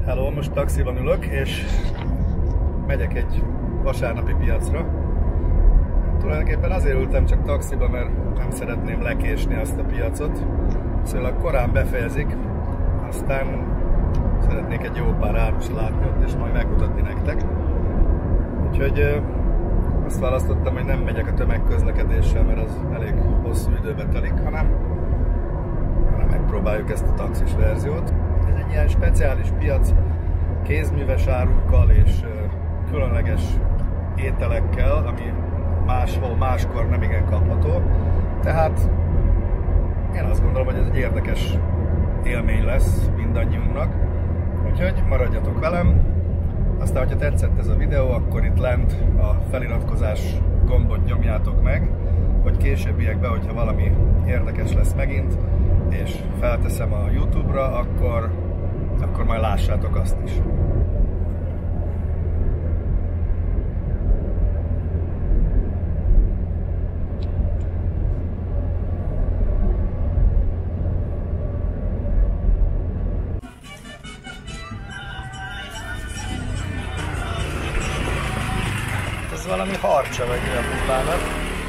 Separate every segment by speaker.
Speaker 1: Hello, most taxiban ülök, és megyek egy vasárnapi piacra. Tulajdonképpen azért ültem csak taxiba, mert nem szeretném lekésni azt a piacot. Szóval korán befejezik, aztán szeretnék egy jó pár árust látni ott, és majd megmutatni nektek. Úgyhogy azt választottam, hogy nem megyek a tömegközlekedéssel, mert az elég hosszú időbe telik, hanem megpróbáljuk ezt a taxis verziót. Ez egy ilyen speciális piac, kézműves árukkal és különleges ételekkel, ami máskor nem igen kapható. Tehát én azt gondolom, hogy ez egy érdekes élmény lesz mindannyiunknak. Úgyhogy maradjatok velem. Aztán, hogyha tetszett ez a videó, akkor itt lent a feliratkozás gombot nyomjátok meg, hogy későbbiekben, hogyha valami érdekes lesz megint, és felteszem a YouTube-ra, akkor majd lássátok azt is. Ez valami harcsa vagy olyan pupának.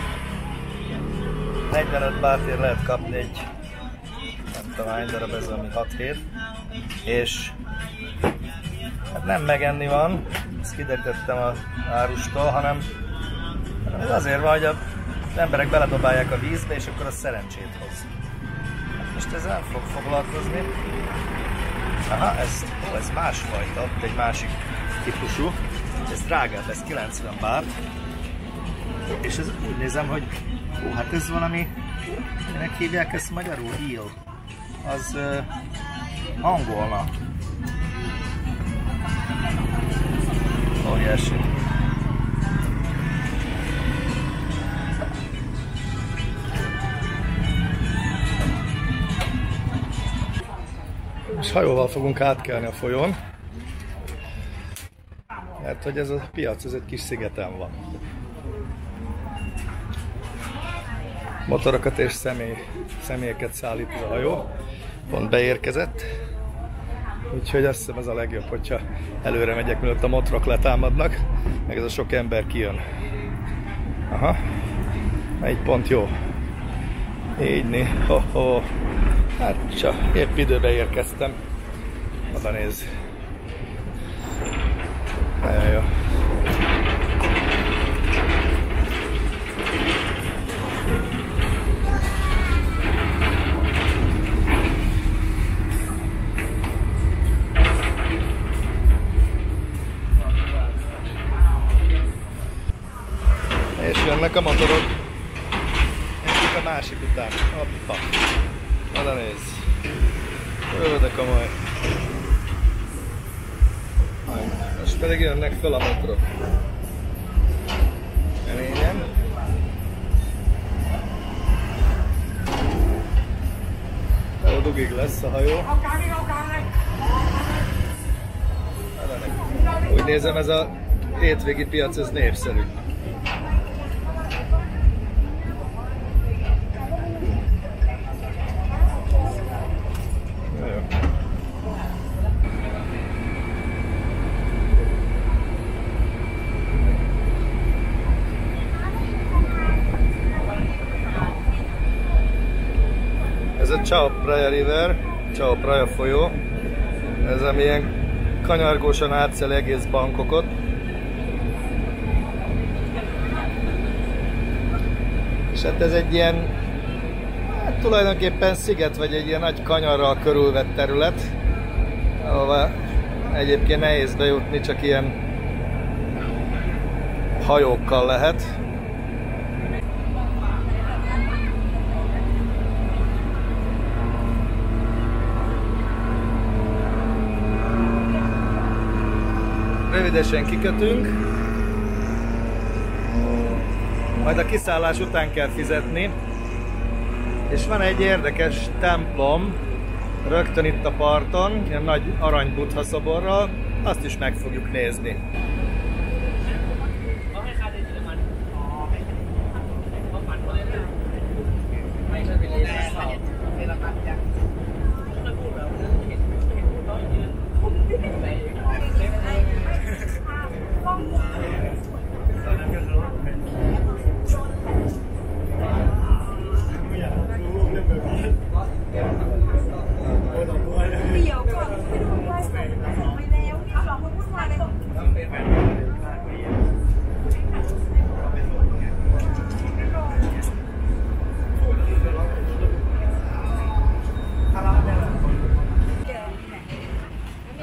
Speaker 1: 45 bátért lehet kapni egy, nem tudom hány darab, ez ami 6-7, és hát nem megenni van, ezt kiderítettem az árustól, hanem ez azért van, hogy az emberek beledobálják a vízbe, és akkor az szerencsét hoz. Most ezzel nem fog foglalkozni. Aha, ez másfajta, egy másik típusú. Ez drágább, ez 90 bát. És ez úgy nézem, hogy hát ez valami, minek hívják ezt magyarul? Eel. Az angolna. Óriási. És hajóval fogunk átkelni a folyón, mert hogy ez a piac, ez egy kis szigeten van. Motorokat és személyeket szállít a hajó, pont beérkezett, úgyhogy azt hiszem ez a legjobb, hogyha előre megyek, mielőtt a motorok letámadnak, meg ez a sok ember kijön. Aha, egy pont jó. Így ho-ho. Hát csak épp időbe érkeztem. Oda nézz. Nagyon jó. És jönnek a motorok. Egyik a másik után. Hoppa. Oda nézz. De komoly. Most pedig jönnek fel a motorok. Keményen. Jó dugig lesz a hajó. Úgy nézem, ez a hétvégi piac, ez népszerű. Ez a Chao Phraya River, Chao Phraya folyó, ez ami ilyen kanyargósan átszeli egész Bangkokot. És hát ez egy ilyen, hát tulajdonképpen sziget, vagy egy ilyen nagy kanyarral körülvett terület, ahova egyébként nehéz bejutni, csak ilyen hajókkal lehet. Rövidesen kikötünk, majd a kiszállás után kell fizetni, és van egy érdekes templom rögtön itt a parton, ilyen nagy arany Buddha szoborral, azt is meg fogjuk nézni.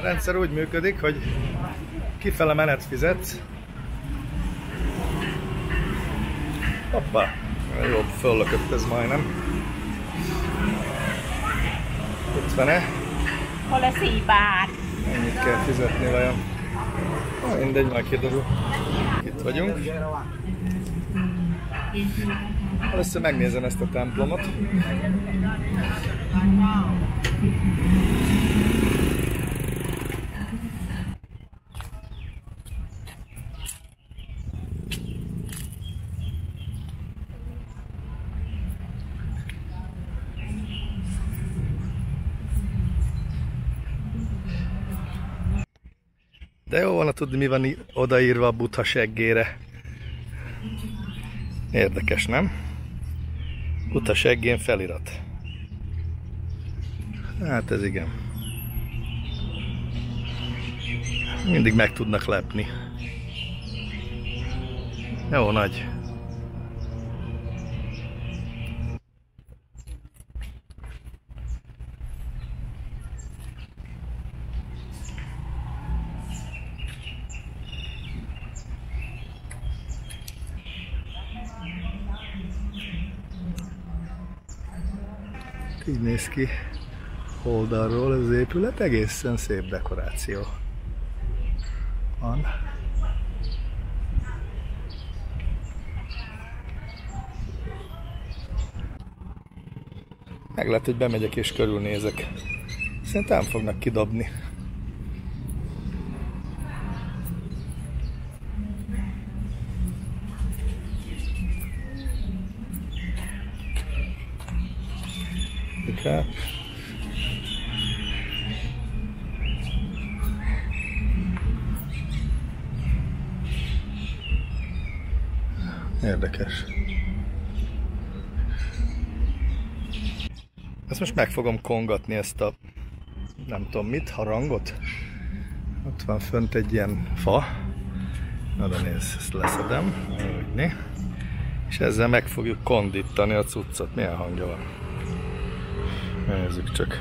Speaker 1: rendszer úgy működik, hogy kifele menet fizetsz. Hoppá, jobb, föllökött ez majdnem. 50-e.
Speaker 2: Hol a 4 bát?
Speaker 1: Ennyit kell fizetni vajon? Mindegy, majd kiderül. Itt vagyunk. Először megnézem ezt a templomot. De jó volna tudni, mi van odaírva a Buddha seggére. Érdekes, nem? Buddha seggén felirat. Hát ez igen. Mindig meg tudnak lepni. Jó nagy. Így néz ki oldalról az épület, egészen szép dekoráció van. Meg lehet, hogy bemegyek és körülnézek. Szerintem fognak kidobni. Okay. Érdekes. Ezt most meg fogom kongatni, ezt a nem tudom mit, harangot. Ott van fönt egy ilyen fa. Na de nézd, ezt leszedem. Úgy, és ezzel meg fogjuk kondítani a cuccot. Milyen hangja van? Nézzük csak.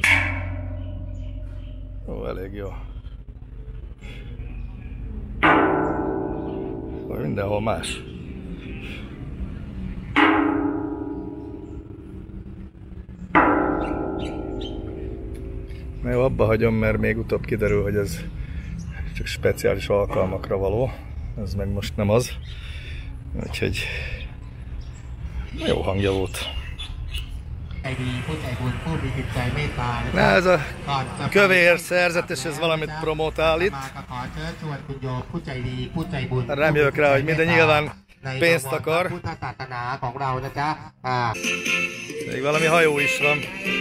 Speaker 1: Ó, elég jó. Mindenhol más. Na jó, abba hagyom, mert még utóbb kiderül, hogy ez csak speciális alkalmakra való. Ez meg most nem az. Úgyhogy jó hangja volt. Na, ez a kövér szerzetes, ez valamit promotál itt. Nem jövök rá, hogy minden nyilván pénzt akar. Még valami hajó is van.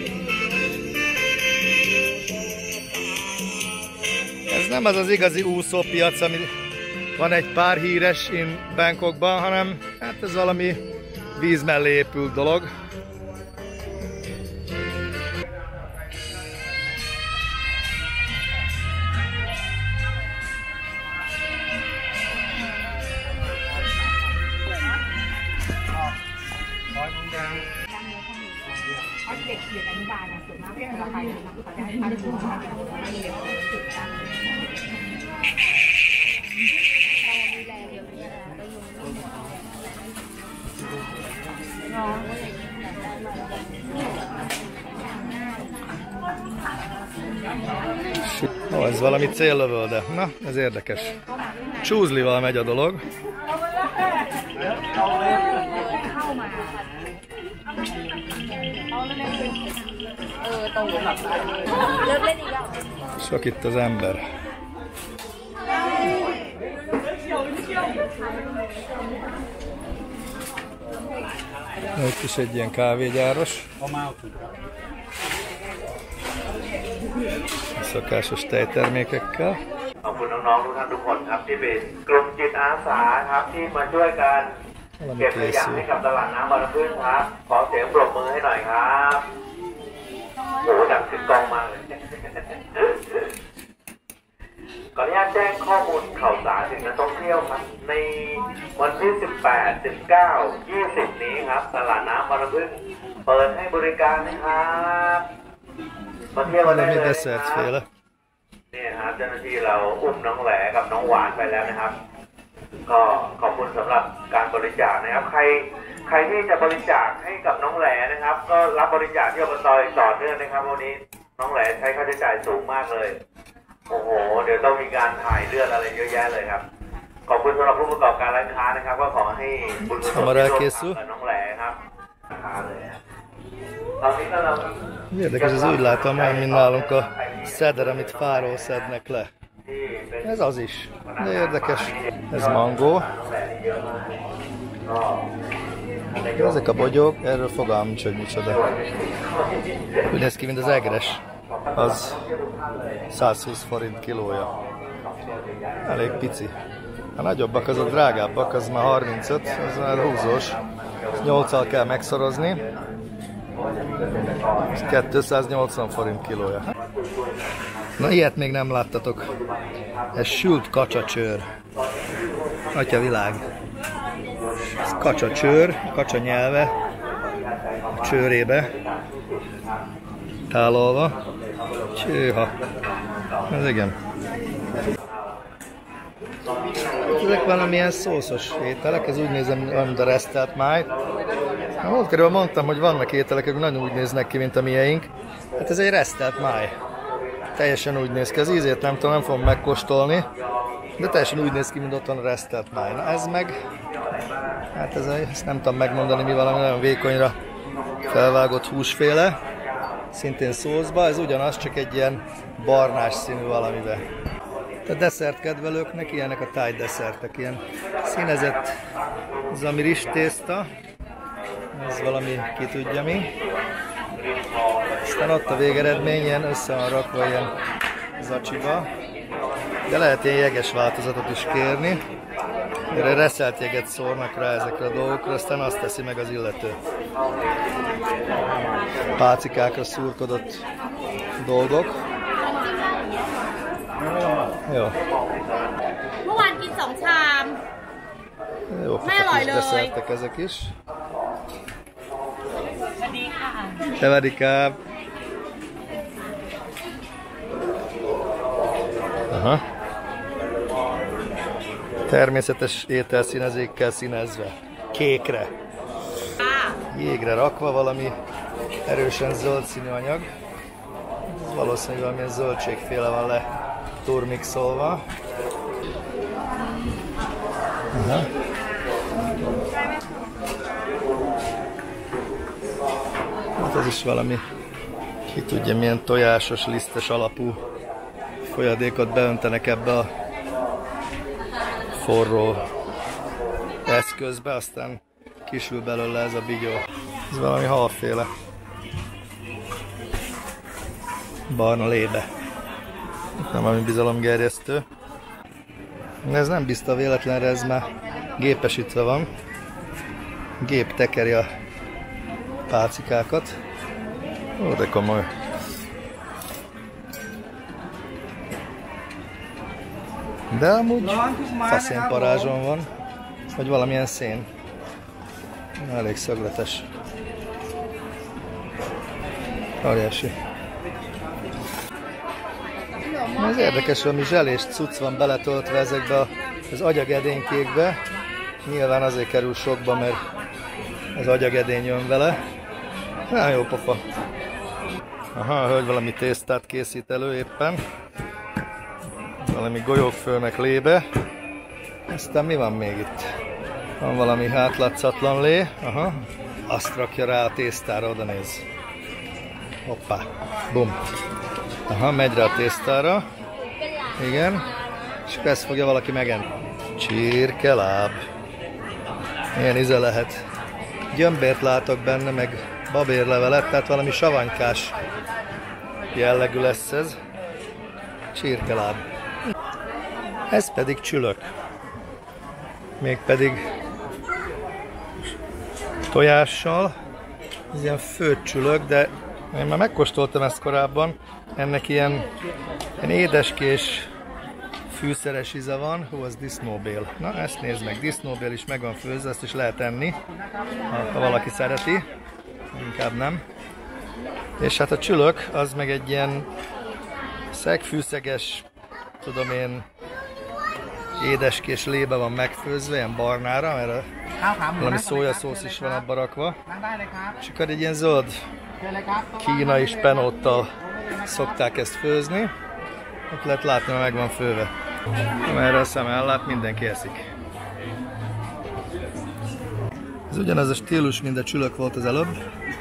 Speaker 1: Ez nem az az igazi úszópiac, ami van egy pár híres in Bangkokban, hanem hát ez valami víz mellé épült dolog. Ó, ez valami céllövölde. Na, ez érdekes. Csúzlival megy a dolog. Sok itt az ember. Itt is egy ilyen kávégyáros. Szokásos tejtermékekkel.
Speaker 3: ขอบคุณน้องๆทุกท่านทุกคนครับที่เป็นกลุ่มจิตอาสาครับที่มาช่วยกันเก็บขยะให้กับตลาดน้ำบางน้ำพึ่งครับขอเสียงปรบมือให้หน่อยครับโอ้ดังขึ้นกล้องมากเลยขออนุญาตแจ้งข้อมูลข่าวสารถึงนักท่องเที่ยวครับในวันที่ 18, 19, 20 นี้ครับตลาดน้ำบางน้ำพึ่งเปิดให้บริการนะครับมาเที่ยวกันได้เลยครับนี่ครับเจ้าหน้าที่เราอุ้มน้องแหลกับน้องหวานไปแล้วนะครับก็ขอบคุณสำหรับการบริจาคนะครับใครที่จะบริจาคให้กับน้องแหลนะครับก็รับบริจาคที่อบต.ต่อเนื่องนะครับวันนี้น้องแหลใช้ค่าใช้จ่ายสูงมากเลยโอ้โหเดี๋ยวต้องมีการถ่ายเลือดอะไรเยอะแยะเลยครับขอบคุณสำหรับผู้ประกอบการร้านค้านะครับก็ขอให้บุญกุศลที่ร่วมกับน้องแหลครับตอนนี้ก็เรา
Speaker 1: Érdekes, ez úgy látom már, mint nálunk a szeder, amit fáról szednek le. Ez az is. De érdekes. Ez mangó. Ezek a bogyók, erről fogalmam nincs, hogy micsoda. Úgy néz ki, mint az egres. Az 120 forint kilója. Elég pici. A nagyobbak azok drágábbak, az már 35, az már húzós. 8-al kell megszorozni. 280 forint kilója. Na ilyet még nem láttatok. Ez sült kacsacsőr. Atya világ. Ez kacsacsőr, kacsa nyelve a csőrébe tálalva. Csőha. Ez igen. Ezek valamilyen szószos ételek, ez úgy nézem, mint a resztelt máj. Ott körülbelül mondtam, hogy vannak ételek, akik nagyon úgy néznek ki, mint a mieink. Hát ez egy resztelt máj. Teljesen úgy néz ki. Az ízét nem tudom, nem fogom megkóstolni, de teljesen úgy néz ki, mint ott van a resztelt máj. Na ez meg, hát ezt nem tudom megmondani, mi valami nagyon vékonyra felvágott húsféle. Szintén szószba, ez ugyanaz, csak egy ilyen barnás színű valamibe. A desszertkedvelőknek ilyenek a táj desszertek, ilyen színezett zamiris tészta, ez valami ki tudja mi. Aztán ott a végeredmény, ilyen össze van rakva ilyen zacsiba, de lehet ilyen jeges változatot is kérni. Erre reszelt jeget szórnak rá ezekre a dolgokra, aztán azt teszi meg az illető. Pácikákra szúrkodott dolgok. Jó. Jó, kis desszertek ezek is. Sevedikább. Aha. Természetes ételszínezékkel színezve. Kékre. Jégre rakva valami erősen zöld színű anyag. Ez valószínűleg valamilyen zöldségféle van le turmixolva. Aha. Hát ez is valami, ki tudja milyen tojásos, lisztes alapú folyadékot beöntenek ebbe a forró eszközbe, aztán kisül belőle ez a bigyó. Ez valami halféle. Barna lébe. Nem valami bizalomgerjesztő. Ez nem biztos véletlenre, ez már gépesítve van. Gép tekeri a pácikákat. Ó, de komoly. De amúgy faszénparázson van, vagy valamilyen szén. Elég szögletes. Óriási. Ez érdekes, hogy zselés cucc van beletöltve ezekbe az agyagedénykékbe. Nyilván azért kerül sokba, mert az agyagedény jön vele. Nagyon jó pofa. Aha, a hölgy valami tésztát készít elő éppen. Valami golyókfőnek lébe. Aztán mi van még itt? Van valami átlátszatlan lé. Aha. Azt rakja rá a tésztára, oda néz. Hoppá. Bum. Aha, megy rá a tésztára. Igen. És akkor ezt fogja valaki megenni. Csirkeláb. Milyen íze lehet. Gyömbért látok benne, meg babérlevelet, tehát valami savanykás jellegű lesz ez. Csirkeláb. Ez pedig csülök. Mégpedig tojással. Ez ilyen főtt csülök, de én már megkóstoltam ezt korábban. Ennek ilyen édeskés fűszeres íze van. Hú, az disznóbél. Na, ezt nézd meg. Disznóbél is meg van főzve, ezt is lehet enni, ha valaki szereti. Inkább nem. És hát a csülök, az meg egy ilyen Szegfűszeges, tudom én, édeskés lébe van megfőzve, ilyen barnára, mert valami szójaszósz is van abba rakva. És akkor egy ilyen zöld kínai spenóttal szokták ezt főzni. Ott lehet látni, hogy meg van főve. Amerre a szem ellát, mindenki eszik. Ez ugyanez a stílus, mint a csülök volt az előbb.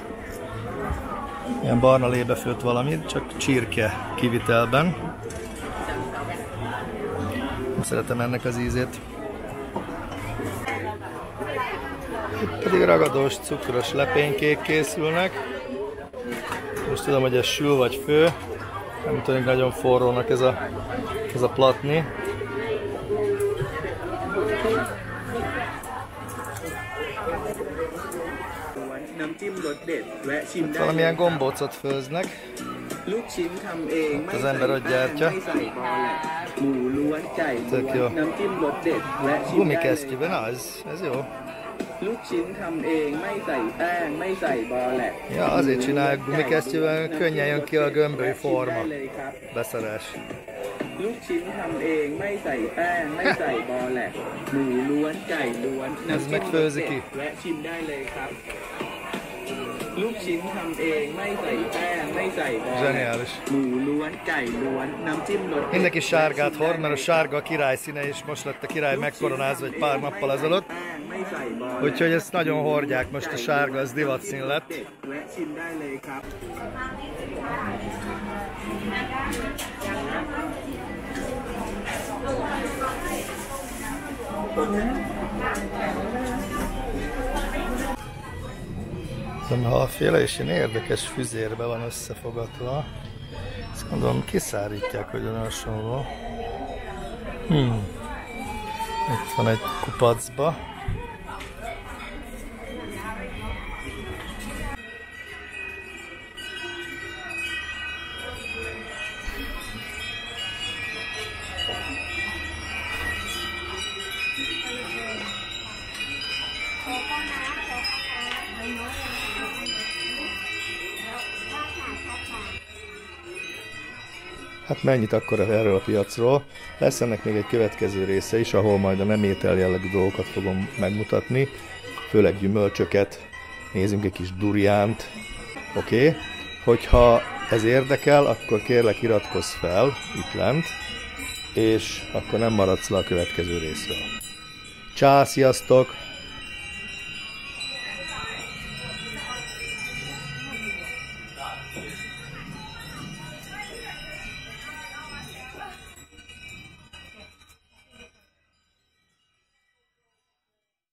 Speaker 1: Ilyen barna lébe főtt valamit, csak csirke kivitelben. Szeretem ennek az ízét. Itt pedig ragadós, cukros lepénykék készülnek. Most tudom, hogy ez sül vagy fő. Nem tűnik nagyon forrónak ez a platni. Itt valamilyen gombócot főznek. Az ember ott gyártja. Tök jó. Gumikesztyűben, ez jó. Ja, azért csinálják gumikesztyűben, könnyen jön ki a gömböly forma. Beszarás. Ez meg főzi ki. Zseniális. Mindenki sárgát hord, mert a sárga a király színe, és most lett a király megkoronázva egy pár nappal ezelőtt. Úgyhogy ezt nagyon hordják, most a sárga, az divatszín lett. A halféle és ilyen érdekes füzérbe van összefogatva. Ezt gondolom kiszárítják, hogy olyan hasonló. Itt van egy kupacba. Hát mennyit akkor erről a piacról. Lesz ennek még egy következő része is, ahol majd a nem étel jellegű dolgokat fogom megmutatni. Főleg gyümölcsöket, nézzünk egy kis duriánt. Oké? Hogyha ez érdekel, akkor kérlek iratkozz fel itt lent, és akkor nem maradsz le a következő részről. Csá, sziasztok!